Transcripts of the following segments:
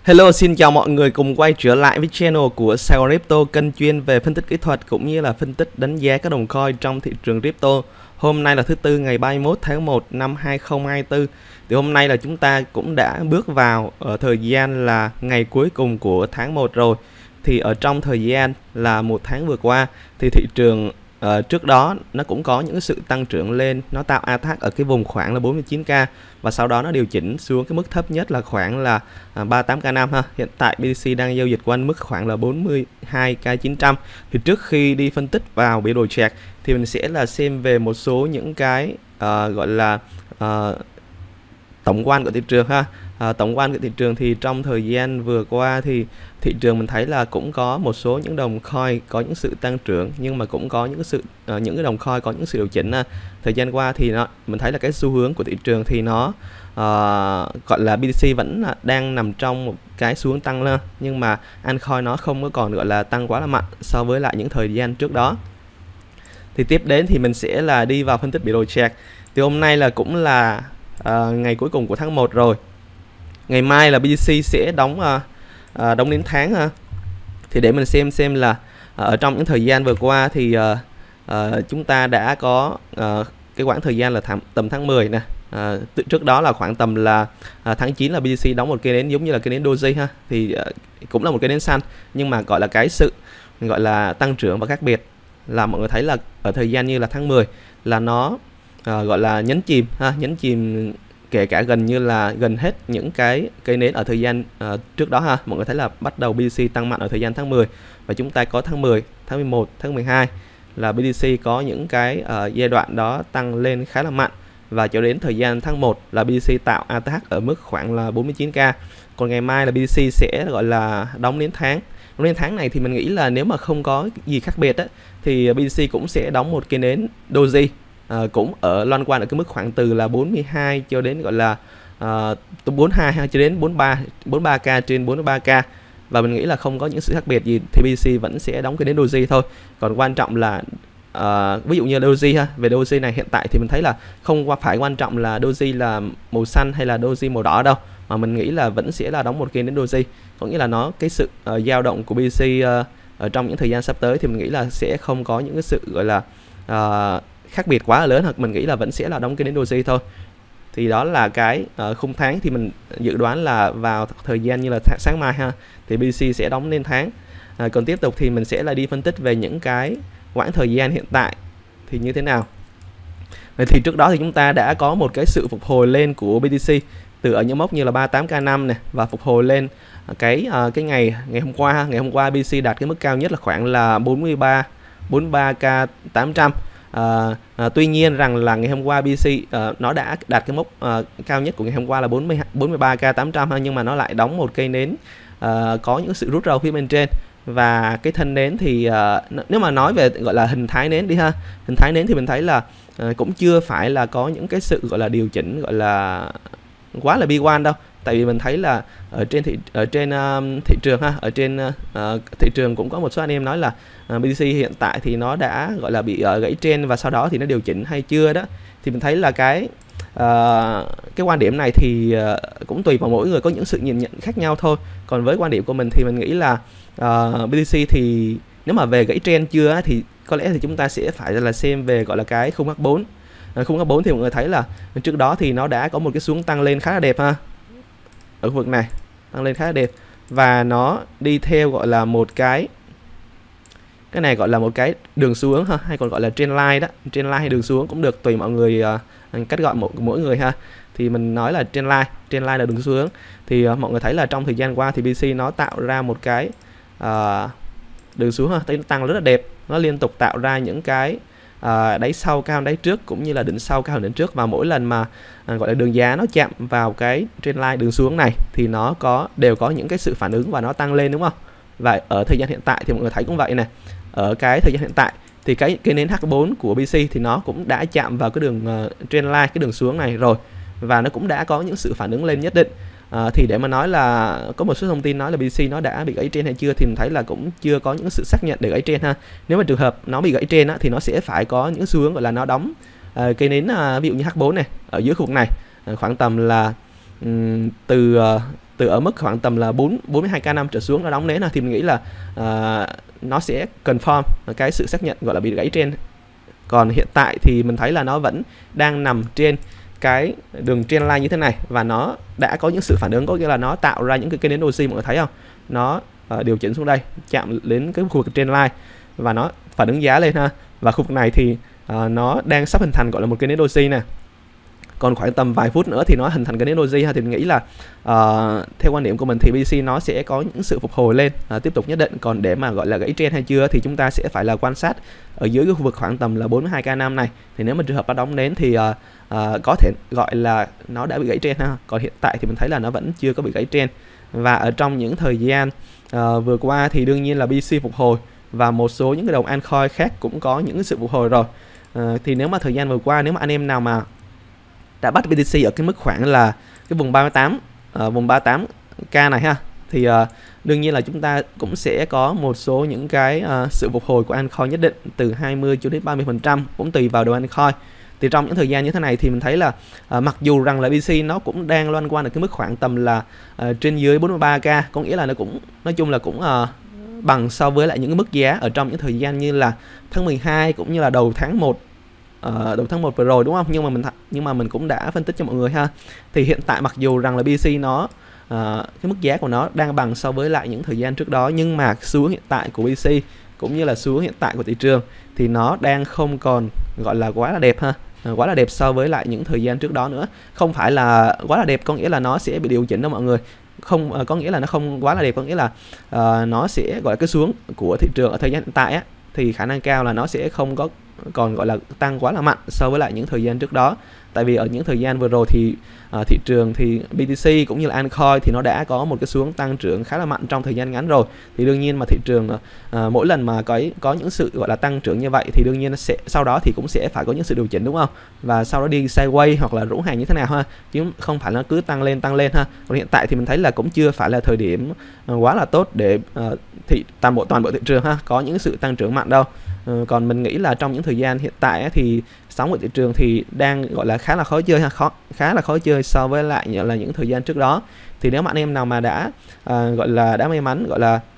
Hello, xin chào mọi người cùng quay trở lại với channel của Saigon Crypto, kênh chuyên về phân tích kỹ thuật cũng như là phân tích đánh giá các đồng coin trong thị trường crypto. Hôm nay là thứ Tư ngày 31 tháng 1 năm 2024. Thì hôm nay là chúng ta cũng đã bước vào ở thời gian là ngày cuối cùng của tháng 1 rồi. Thì ở trong thời gian là một tháng vừa qua thì thị trường trước đó nó cũng có những sự tăng trưởng lên, nó tạo attack ở cái vùng khoảng là 49k và sau đó nó điều chỉnh xuống cái mức thấp nhất là khoảng là 38k5 ha. Hiện tại BTC đang giao dịch quanh mức khoảng là 42k900. Thì trước khi đi phân tích vào biểu đồ chart thì mình sẽ là xem về một số những cái gọi là tổng quan của thị trường ha. Tổng quan của thị trường thì trong thời gian vừa qua thì thị trường mình thấy là cũng có một số những đồng coin có những sự tăng trưởng, nhưng mà cũng có những cái đồng coin có những sự điều chỉnh. Thời gian qua thì mình thấy là cái xu hướng của thị trường thì nó gọi là BTC vẫn đang nằm trong một cái xu hướng tăng lên, nhưng mà altcoin nó không có còn gọi là tăng quá là mạnh so với lại những thời gian trước đó. Thì tiếp đến thì mình sẽ là đi vào phân tích biểu đồ chart. Thì hôm nay là cũng là ngày cuối cùng của tháng 1 rồi. Ngày mai là BTC sẽ đóng đến tháng ha. Thì để mình xem là ở trong những thời gian vừa qua thì chúng ta đã có cái quãng thời gian là tầm tháng 10 nè. Trước đó là khoảng tầm là tháng 9 là BTC đóng một cây nến giống như là cây nến Doji ha. Thì cũng là một cây nến xanh, nhưng mà gọi là cái sự gọi là tăng trưởng và khác biệt là mọi người thấy là ở thời gian như là tháng 10 là nó gọi là nhấn chìm ha, nhấn chìm kể cả gần như là gần hết những cái cây nến ở thời gian trước đó ha. Mọi người thấy là bắt đầu BTC tăng mạnh ở thời gian tháng 10 và chúng ta có tháng 10, tháng 11, tháng 12 là BTC có những cái giai đoạn đó tăng lên khá là mạnh, và cho đến thời gian tháng 1 là BTC tạo attack ở mức khoảng là 49k. Còn ngày mai là BTC sẽ gọi là đóng đến tháng. Đóng đến tháng này thì mình nghĩ là nếu mà không có gì khác biệt á thì BTC cũng sẽ đóng một cây nến Doji. Cũng ở loan quan ở cái mức khoảng từ là 42 cho đến gọi là 42 cho đến 43k trên 43k, và mình nghĩ là không có những sự khác biệt gì thì BTC vẫn sẽ đóng cái đến Doji thôi. Còn quan trọng là ví dụ như Doji ha, về Doji này hiện tại thì mình thấy là không phải quan trọng là Doji là màu xanh hay là Doji màu đỏ đâu, mà mình nghĩ là vẫn sẽ là đóng một cái đến Doji, có nghĩa là nó cái sự dao động của BTC ở trong những thời gian sắp tới thì mình nghĩ là sẽ không có những cái sự gọi là khác biệt quá lớn, hoặc mình nghĩ là vẫn sẽ là đóng cái đến Doji thôi. Thì đó là cái khung tháng, thì mình dự đoán là vào thời gian như là sáng mai ha thì BTC sẽ đóng lên tháng. Còn tiếp tục thì mình sẽ là đi phân tích về những cái quãng thời gian hiện tại thì như thế nào. Thì trước đó thì chúng ta đã có một cái sự phục hồi lên của BTC từ ở những mốc như là 38k5 này, và phục hồi lên cái ngày hôm qua BTC đạt cái mức cao nhất là khoảng là 43k800. Tuy nhiên rằng là ngày hôm qua BTC nó đã đạt cái mốc cao nhất của ngày hôm qua là 43k800 nhưng mà nó lại đóng một cây nến có những sự rút ra phía bên trên, và cái thân nến thì nếu mà nói về gọi là hình thái nến đi ha, hình thái nến thì mình thấy là cũng chưa phải là có những cái sự gọi là điều chỉnh gọi là quá là bi quan đâu. Tại vì mình thấy là ở trên thị trường ha, ở trên thị trường cũng có một số anh em nói là BTC hiện tại thì nó đã gọi là bị gãy trend và sau đó thì nó điều chỉnh hay chưa đó. Thì mình thấy là cái quan điểm này thì cũng tùy vào mỗi người, có những sự nhìn nhận khác nhau thôi. Còn với quan điểm của mình thì mình nghĩ là BTC thì nếu mà về gãy trend chưa thì có lẽ thì chúng ta sẽ phải là xem về gọi là cái khung H4. Khung H4 thì mọi người thấy là trước đó thì nó đã có một cái xuống tăng lên khá là đẹp ha, ở khu vực này tăng lên khá là đẹp, và nó đi theo gọi là một cái này gọi là một cái đường xuống ha, hay còn gọi là trend line đó. Trend line hay đường xuống cũng được, tùy mọi người cách gọi mỗi người ha. Thì mình nói là trend line là đường xuống. Thì mọi người thấy là trong thời gian qua thì BTC nó tạo ra một cái đường xuống ha, nó tăng rất là đẹp, nó liên tục tạo ra những cái đáy sau cao đáy trước cũng như là đỉnh sau cao đỉnh trước, và mỗi lần mà gọi là đường giá nó chạm vào cái trend line đường xuống này thì nó đều có những cái sự phản ứng và nó tăng lên, đúng không? Và ở thời gian hiện tại thì mọi người thấy cũng vậy này, ở cái thời gian hiện tại thì cái nến H4 của BTC thì nó cũng đã chạm vào cái đường trend line, cái đường xuống này rồi, và nó cũng đã có những sự phản ứng lên nhất định. Thì để mà nói là có một số thông tin nói là BTC nó đã bị gãy trend hay chưa thì mình thấy là cũng chưa có những sự xác nhận để gãy trend ha. Nếu mà trường hợp nó bị gãy trend thì nó sẽ phải có những xu hướng gọi là nó đóng cây nến ví dụ như H4 này ở dưới khu vực này khoảng tầm là từ từ ở mức khoảng tầm là 42k5 trở xuống nó đóng nến thì mình nghĩ là nó sẽ confirm cái sự xác nhận gọi là bị gãy trend. Còn hiện tại thì mình thấy là nó vẫn đang nằm trên cái đường trendline như thế này, và nó đã có những sự phản ứng, có nghĩa là nó tạo ra những cái cây nến doji, mọi người thấy không, nó điều chỉnh xuống đây chạm đến cái khu vực trendline và nó phản ứng giá lên ha. Và khu vực này thì nó đang sắp hình thành gọi là một cây nến doji nè. Còn khoảng tầm vài phút nữa thì nó hình thành cái nến doji ha, thì mình nghĩ là theo quan điểm của mình thì BTC nó sẽ có những sự phục hồi lên tiếp tục nhất định. Còn để mà gọi là gãy trend hay chưa thì chúng ta sẽ phải là quan sát ở dưới cái khu vực khoảng tầm là 42k5 này. Thì nếu mà trường hợp nó đóng nến thì có thể gọi là nó đã bị gãy trend ha. Còn hiện tại thì mình thấy là nó vẫn chưa có bị gãy trend. Và ở trong những thời gian vừa qua thì đương nhiên là BTC phục hồi và một số những cái đồng altcoin khác cũng có những sự phục hồi rồi. Thì nếu mà thời gian vừa qua, nếu mà anh em nào mà đã bắt BTC ở cái mức khoảng là cái vùng 38 vùng 38k này ha, thì đương nhiên là chúng ta cũng sẽ có một số những cái sự phục hồi của altcoin nhất định, từ 20 cho đến 30%, cũng tùy vào đồ altcoin. Thì trong những thời gian như thế này thì mình thấy là mặc dù rằng là BTC nó cũng đang loan quan ở cái mức khoảng tầm là trên dưới 43k, có nghĩa là nó cũng nói chung là cũng bằng so với lại những cái mức giá ở trong những thời gian như là tháng 12 cũng như là đầu tháng 1 vừa rồi, đúng không? Nhưng mà mình cũng đã phân tích cho mọi người ha. Thì hiện tại mặc dù rằng là BTC nó cái mức giá của nó đang bằng so với lại những thời gian trước đó, nhưng mà xu hướng hiện tại của BTC cũng như là xu hướng hiện tại của thị trường thì nó đang không còn gọi là quá là đẹp ha. Quá là đẹp so với lại những thời gian trước đó nữa. Không phải là quá là đẹp có nghĩa là nó sẽ bị điều chỉnh đâu mọi người. Không có nghĩa là nó không quá là đẹp, có nghĩa là nó sẽ gọi là cái xuống của thị trường ở thời gian hiện tại á, thì khả năng cao là nó sẽ không có còn gọi là tăng quá là mạnh so với lại những thời gian trước đó. Tại vì ở những thời gian vừa rồi thì thị trường thì BTC cũng như là altcoin thì nó đã có một cái xuống tăng trưởng khá là mạnh trong thời gian ngắn rồi. Thì đương nhiên mà thị trường mỗi lần mà có những sự gọi là tăng trưởng như vậy thì đương nhiên nó sẽ sau đó thì cũng sẽ phải có những sự điều chỉnh, đúng không? Và sau đó đi sideways hoặc là rũ hàng như thế nào ha, chứ không phải nó cứ tăng lên ha. Còn hiện tại thì mình thấy là cũng chưa phải là thời điểm quá là tốt để toàn bộ thị trường ha có những sự tăng trưởng mạnh đâu. Còn mình nghĩ là trong những thời gian hiện tại thì sóng của thị trường thì đang gọi là khá là khó chơi ha, khá là khó chơi so với lại là những thời gian trước đó. Thì nếu mà anh em nào mà đã gọi là đã may mắn gọi là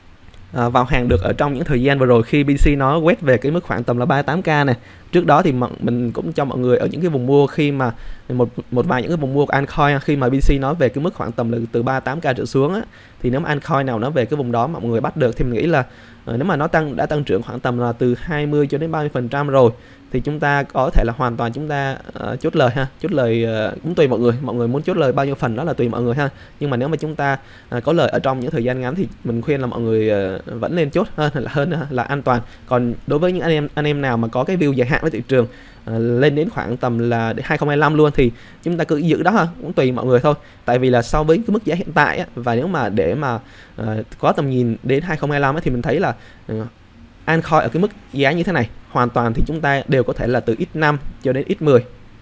vào hàng được ở trong những thời gian vừa rồi khi BTC nó quét về cái mức khoảng tầm là 38k này. Trước đó thì mình cũng cho mọi người ở những cái vùng mua khi mà một vài những cái vùng mua của altcoin khi mà BTC nó về cái mức khoảng tầm là từ 38k trở xuống á, thì nếu mà altcoin nào nó về cái vùng đó mà mọi người bắt được thì mình nghĩ là nếu mà nó đã tăng trưởng khoảng tầm là từ 20 cho đến 30% rồi thì chúng ta có thể là hoàn toàn chúng ta chốt lời ha. Chốt lời cũng tùy mọi người muốn chốt lời bao nhiêu phần đó là tùy mọi người ha. Nhưng mà nếu mà chúng ta có lời ở trong những thời gian ngắn thì mình khuyên là mọi người vẫn nên chốt hơn là an toàn. Còn đối với những anh em nào mà có cái view dài hạn với thị trường lên đến khoảng tầm là 2025 luôn thì chúng ta cứ giữ đó ha, cũng tùy mọi người thôi. Tại vì là so với cái mức giá hiện tại á, và nếu mà để mà có tầm nhìn đến 2025 á, thì mình thấy là altcoin ở cái mức giá như thế này hoàn toàn thì chúng ta đều có thể là từ x5 cho đến x10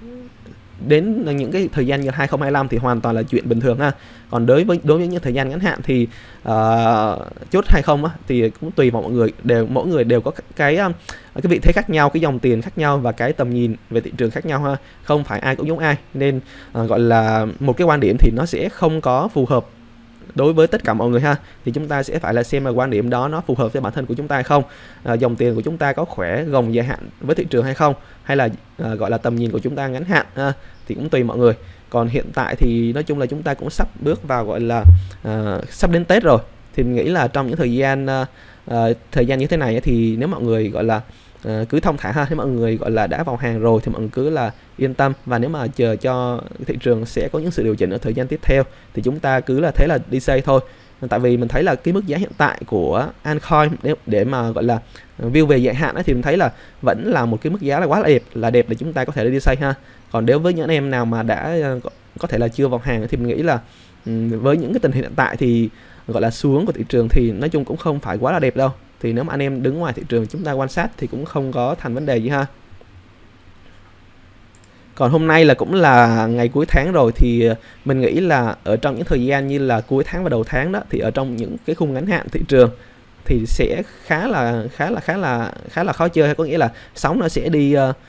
đến những cái thời gian như 2025 thì hoàn toàn là chuyện bình thường ha. Còn đối với những thời gian ngắn hạn thì chốt hay không á, thì cũng tùy vào mỗi người đều có cái vị thế khác nhau, cái dòng tiền khác nhau và cái tầm nhìn về thị trường khác nhau ha. Không phải ai cũng giống ai, nên gọi là một cái quan điểm thì nó sẽ không có phù hợp đối với tất cả mọi người ha. Thì chúng ta sẽ phải là xem là quan điểm đó nó phù hợp với bản thân của chúng ta hay không, dòng tiền của chúng ta có khỏe gồng dài hạn với thị trường hay không, hay là gọi là tầm nhìn của chúng ta ngắn hạn ha. Thì cũng tùy mọi người. Còn hiện tại thì nói chung là chúng ta cũng sắp bước vào gọi là sắp đến Tết rồi, thì mình nghĩ là trong những thời gian như thế này thì nếu mọi người gọi là cứ thong thả ha, nếu mọi người gọi là đã vào hàng rồi thì mọi người cứ là yên tâm, và nếu mà chờ cho thị trường sẽ có những sự điều chỉnh ở thời gian tiếp theo thì chúng ta cứ là thế là đi xây thôi. Tại vì mình thấy là cái mức giá hiện tại của altcoin để mà gọi là view về dài hạn thì mình thấy là vẫn là một cái mức giá là quá là đẹp để chúng ta có thể đi xây ha. Còn nếu với những anh em nào mà đã có thể là chưa vào hàng thì mình nghĩ là với những cái tình hình hiện tại thì gọi là xu hướng của thị trường thì nói chung cũng không phải quá là đẹp đâu. Thì nếu mà anh em đứng ngoài thị trường chúng ta quan sát thì cũng không có thành vấn đề gì ha. Còn hôm nay là cũng là ngày cuối tháng rồi, thì mình nghĩ là ở trong những thời gian như là cuối tháng và đầu tháng đó, thì ở trong những cái khung ngắn hạn thị trường thì sẽ khá là khó chơi, có nghĩa là sóng nó sẽ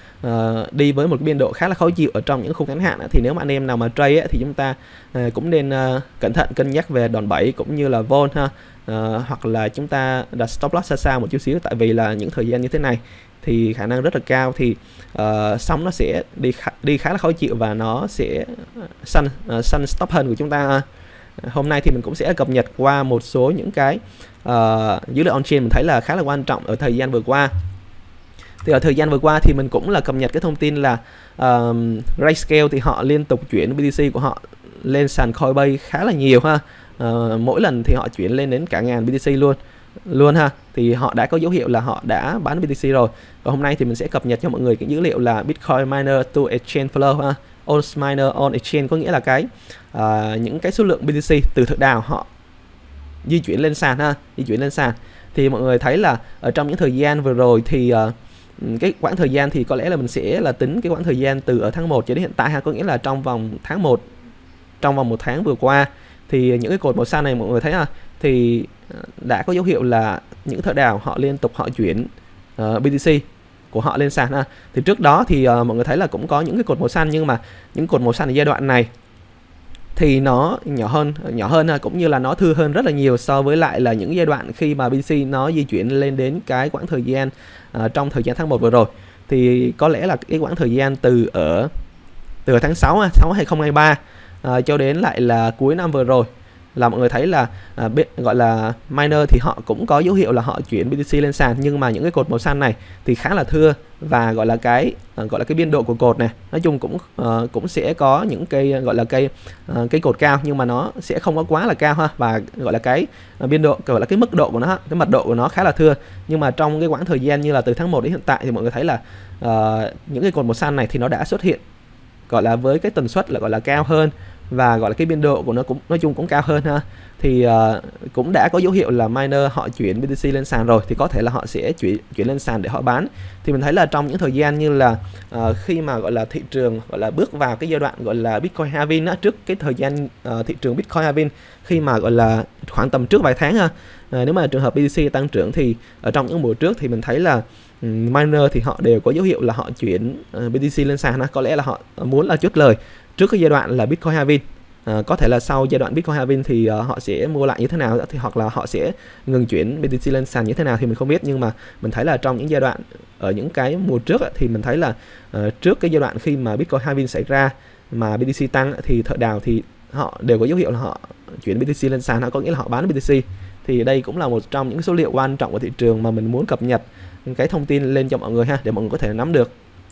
đi với một biên độ khá là khó chịu ở trong những khung ngắn hạn. Thì nếu mà anh em nào mà trade thì chúng ta cũng nên cẩn thận cân nhắc về đòn bẩy cũng như là vol ha, hoặc là chúng ta đặt stop loss xa xa một chút xíu, tại vì là những thời gian như thế này thì khả năng rất là cao thì sóng nó sẽ đi khá là khó chịu và nó sẽ săn stop hơn của chúng ta. Hôm nay thì mình cũng sẽ cập nhật qua một số những cái dữ liệu on-chain mình thấy là khá là quan trọng ở thời gian vừa qua. Thì ở thời gian vừa qua thì mình cũng là cập nhật cái thông tin là Grayscale thì họ liên tục chuyển BTC của họ lên sàn Coinbase khá là nhiều ha. Mỗi lần thì họ chuyển lên đến cả ngàn BTC luôn ha. Thì họ đã có dấu hiệu là họ đã bán BTC rồi. Và hôm nay thì mình sẽ cập nhật cho mọi người cái dữ liệu là Bitcoin miner to exchange flow ha. On miner on exchange, có nghĩa là những cái số lượng BTC từ thợ đào họ di chuyển lên sàn ha, di chuyển lên sàn. Thì mọi người thấy là ở trong những thời gian vừa rồi thì cái quãng thời gian thì có lẽ là mình sẽ là tính cái quãng thời gian từ ở tháng 1 cho đến hiện tại ha, có nghĩa là trong vòng tháng 1, trong vòng một tháng vừa qua thì những cái cột màu xanh này mọi người thấy ha, thì đã có dấu hiệu là những thợ đào họ liên tục họ chuyển BTC của họ lên sàn ha. Thì trước đó thì mọi người thấy là cũng có những cái cột màu xanh, nhưng mà những cột màu xanh ở giai đoạn này thì nó nhỏ hơn cũng như là nó thưa hơn rất là nhiều so với lại là những giai đoạn khi mà BTC nó di chuyển lên đến cái quãng thời gian trong thời gian tháng 1 vừa rồi. Thì có lẽ là cái quãng thời gian từ tháng 6 2023 cho đến lại là cuối năm vừa rồi là mọi người thấy là gọi là miner thì họ cũng có dấu hiệu là họ chuyển BTC lên sàn, nhưng mà những cái cột màu xanh này thì khá là thưa, và gọi là cái biên độ của cột này nói chung cũng sẽ có những cây gọi là cây cột cao, nhưng mà nó sẽ không có quá là cao ha, và gọi là cái biên độ, gọi là cái mức độ của nó, cái mật độ của nó khá là thưa. Nhưng mà trong cái quãng thời gian như là từ tháng 1 đến hiện tại thì mọi người thấy là những cái cột màu xanh này thì nó đã xuất hiện gọi là với cái tần suất là gọi là cao hơn, và gọi là cái biên độ của nó cũng nói chung cũng cao hơn ha. Thì cũng đã có dấu hiệu là miner họ chuyển BTC lên sàn rồi, thì có thể là họ sẽ chuyển lên sàn để họ bán. Thì mình thấy là trong những thời gian như là khi mà gọi là thị trường gọi là bước vào cái giai đoạn gọi là Bitcoin halving á, trước cái thời gian thị trường Bitcoin halving, khi mà gọi là khoảng tầm trước vài tháng ha, nếu mà trường hợp BTC tăng trưởng thì ở trong những mùa trước thì mình thấy là miner thì họ đều có dấu hiệu là họ chuyển BTC lên sàn ha. Có lẽ là họ muốn là chốt lời trước cái giai đoạn là Bitcoin halving. Có thể là sau giai đoạn Bitcoin halving thì họ sẽ mua lại như thế nào, thì hoặc là họ sẽ ngừng chuyển BTC lên sàn như thế nào thì mình không biết. Nhưng mà mình thấy là trong những giai đoạn ở những cái mùa trước thì mình thấy là trước cái giai đoạn khi mà Bitcoin halving xảy ra mà BTC tăng thì thợ đào thì họ đều có dấu hiệu là họ chuyển BTC lên sàn, có nghĩa là họ bán BTC. Thì đây cũng là một trong những số liệu quan trọng của thị trường mà mình muốn cập nhật cái thông tin lên cho mọi người ha, để mọi người có thể nắm được.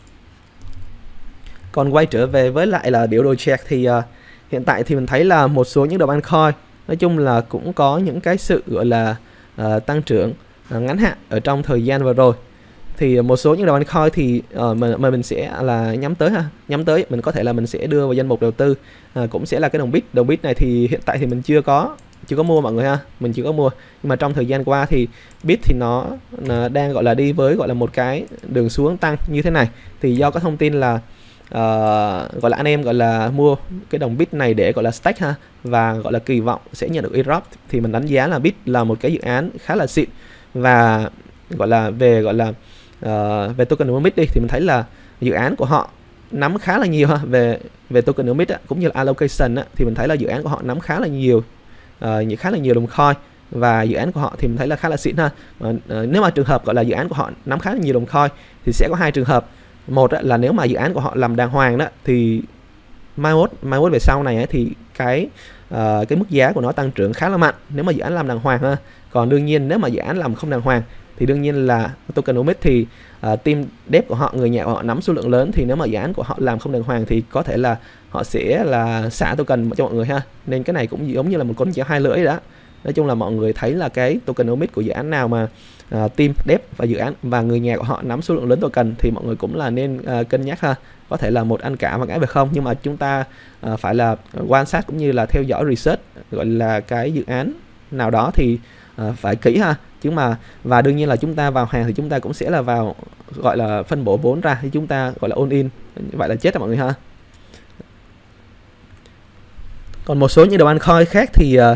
Còn quay trở về với lại là biểu đồ chart thì hiện tại thì mình thấy là một số những đồng altcoin nói chung là cũng có những cái sự gọi là tăng trưởng ngắn hạn ở trong thời gian vừa rồi. Thì một số những đồng altcoin thì mà mình sẽ là nhắm tới mình có thể là mình sẽ đưa vào danh mục đầu tư, cũng sẽ là cái đồng bit này. Thì hiện tại thì mình chưa có mua mọi người ha, mình chưa có mua. Nhưng mà trong thời gian qua thì bit thì nó đang gọi là đi với gọi là một cái đường xuống tăng như thế này. Thì do có thông tin là gọi là anh em gọi là mua cái đồng bit này để gọi là stake ha, và gọi là kỳ vọng sẽ nhận được airdrop, thì mình đánh giá là bit là một cái dự án khá là xịn. Và gọi là về tokenomics đi thì mình thấy là dự án của họ nắm khá là nhiều ha, về tokenomics cũng như là allocation thì mình thấy là dự án của họ nắm khá là nhiều đồng coin, và dự án của họ thì mình thấy là khá là xịn ha. Nếu mà trường hợp gọi là dự án của họ nắm khá là nhiều đồng coin thì sẽ có hai trường hợp. Một là nếu mà dự án của họ làm đàng hoàng đó thì mai mốt về sau này thì cái mức giá của nó tăng trưởng khá là mạnh nếu mà dự án làm đàng hoàng ha. Còn đương nhiên nếu mà dự án làm không đàng hoàng thì đương nhiên là tokenomics thì team dev của họ, người nhà của họ nắm số lượng lớn, thì nếu mà dự án của họ làm không đàng hoàng thì có thể là họ sẽ là xả token cho mọi người ha. Nên cái này cũng giống như là một con dao hai lưỡi đó. Nói chung là mọi người thấy là cái tokenomics của dự án nào mà team dev và dự án và người nhà của họ nắm số lượng lớn token thì mọi người cũng là nên cân nhắc ha. Có thể là một ăn cả và cái về không, nhưng mà chúng ta phải là quan sát cũng như là theo dõi research gọi là cái dự án nào đó thì phải kỹ ha. Và đương nhiên là chúng ta vào hàng thì chúng ta cũng sẽ là vào gọi là phân bổ vốn ra, thì chúng ta gọi là all in, vậy là chết rồi mọi người ha. Còn một số những đồng altcoin khác thì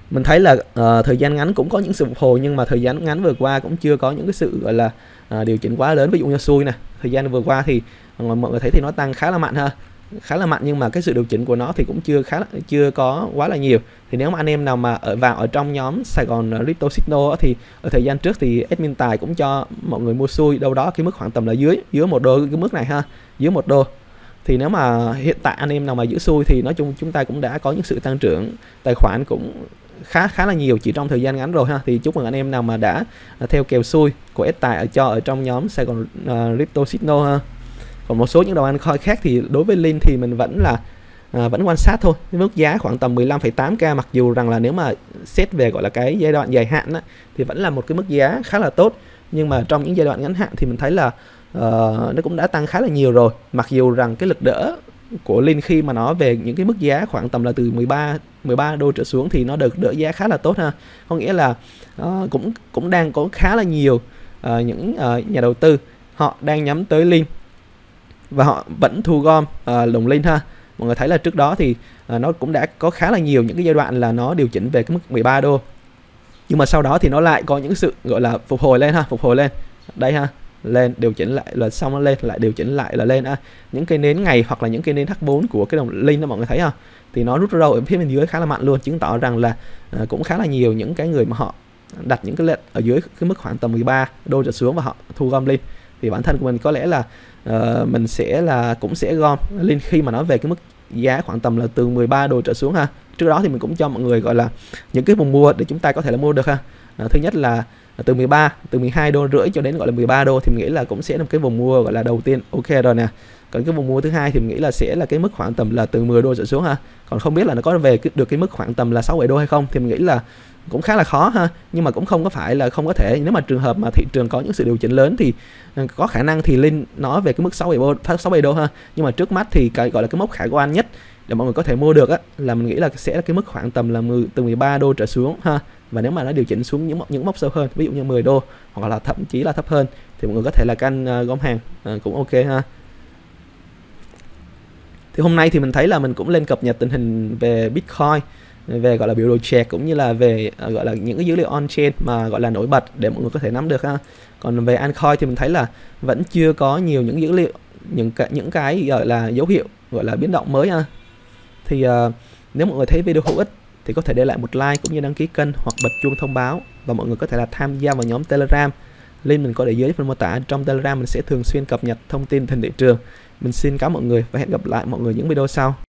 Mình thấy là thời gian ngắn cũng có những sự phục hồi, nhưng mà thời gian ngắn vừa qua cũng chưa có những cái sự gọi là điều chỉnh quá lớn. Ví dụ như xui nè, thời gian vừa qua thì mọi người thấy thì nó tăng khá là mạnh ha, khá là mạnh, nhưng mà cái sự điều chỉnh của nó thì cũng chưa có quá là nhiều. Thì nếu mà anh em nào mà vào ở trong nhóm Sài Gòn Crypto Signal thì ở thời gian trước thì admin Tài cũng cho mọi người mua xui đâu đó cái mức khoảng tầm là dưới $1 cái mức này ha, dưới $1. Thì nếu mà hiện tại anh em nào mà giữ xui thì nói chung chúng ta cũng đã có những sự tăng trưởng tài khoản cũng khá là nhiều chỉ trong thời gian ngắn rồi ha. Thì chúc mừng anh em nào mà đã theo kèo xui của S Tài ở trong nhóm Sài Gòn Crypto Signal ha. Còn một số những đầu coin khác thì đối với Link thì mình vẫn quan sát thôi. Cái mức giá khoảng tầm 15,8k, mặc dù rằng là nếu mà xét về gọi là cái giai đoạn dài hạn á, thì vẫn là một cái mức giá khá là tốt, nhưng mà trong những giai đoạn ngắn hạn thì mình thấy là nó cũng đã tăng khá là nhiều rồi. Mặc dù rằng cái lực đỡ của Link khi mà nó về những cái mức giá khoảng tầm là từ 13 đô trở xuống thì nó được đỡ giá khá là tốt ha. Có nghĩa là cũng đang có khá là nhiều những nhà đầu tư họ đang nhắm tới Link và họ vẫn thu gom đồng Link ha. Mọi người thấy là trước đó thì nó cũng đã có khá là nhiều những cái giai đoạn là nó điều chỉnh về cái mức 13 đô, nhưng mà sau đó thì nó lại có những sự gọi là phục hồi lên ha, phục hồi lên đây ha, lên điều chỉnh lại là xong nó lên, lại điều chỉnh lại là lên những cây nến ngày hoặc là những cây nến H4 của cái đồng Link đó mọi người thấy không, thì nó rút râu ở phía bên dưới khá là mạnh luôn, chứng tỏ rằng là cũng khá là nhiều những cái người mà họ đặt những cái lệnh ở dưới cái mức khoảng tầm 13 đô trở xuống và họ thu gom Link. Thì bản thân của mình có lẽ là mình cũng sẽ gom Link khi mà nó về cái mức giá khoảng tầm là từ 13 đô trở xuống ha. Trước đó thì mình cũng cho mọi người gọi là những cái vùng mua để chúng ta có thể là mua được ha. Thứ nhất là từ 12 đô rưỡi cho đến gọi là 13 đô thì mình nghĩ là cũng sẽ là một cái vùng mua gọi là đầu tiên ok rồi nè. Còn cái vùng mua thứ hai thì mình nghĩ là sẽ là cái mức khoảng tầm là từ 10 đô trở xuống ha. Còn không biết là nó có về được cái mức khoảng tầm là 6-7 đô hay không thì mình nghĩ là cũng khá là khó ha, nhưng mà cũng không có phải là không có thể. Nếu mà trường hợp mà thị trường có những sự điều chỉnh lớn thì có khả năng thì Link nó về cái mức 6-7 đô ha. Nhưng mà trước mắt thì cái gọi là cái mốc khả quan nhất để mọi người có thể mua được là mình nghĩ là sẽ là cái mức khoảng tầm là từ 13 đô trở xuống ha. Và nếu mà nó điều chỉnh xuống những mốc sâu hơn, ví dụ như 10 đô hoặc là thậm chí là thấp hơn thì mọi người có thể là canh gom hàng cũng ok ha. Thì hôm nay thì mình thấy là mình cũng lên cập nhật tình hình về Bitcoin, về gọi là biểu đồ chart cũng như là về gọi là những cái dữ liệu on chain mà gọi là nổi bật để mọi người có thể nắm được ha. Còn về altcoin thì mình thấy là vẫn chưa có nhiều những dữ liệu, những cái gọi là dấu hiệu gọi là biến động mới ha. Thì nếu mọi người thấy video hữu ích thì có thể để lại một like cũng như đăng ký kênh hoặc bật chuông thông báo, và mọi người có thể là tham gia vào nhóm Telegram. Link mình có để dưới phần mô tả. Trong Telegram mình sẽ thường xuyên cập nhật thông tin thị trường. Mình xin cảm ơn mọi người và hẹn gặp lại mọi người những video sau.